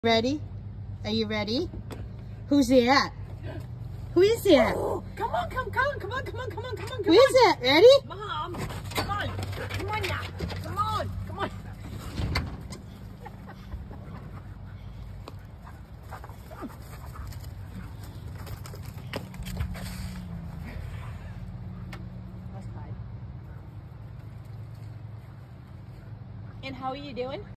Ready? Are you ready? Who's that? Who is that? Oh, come on. Who is that? Ready? Mom, come on now. Come on. And how are you doing?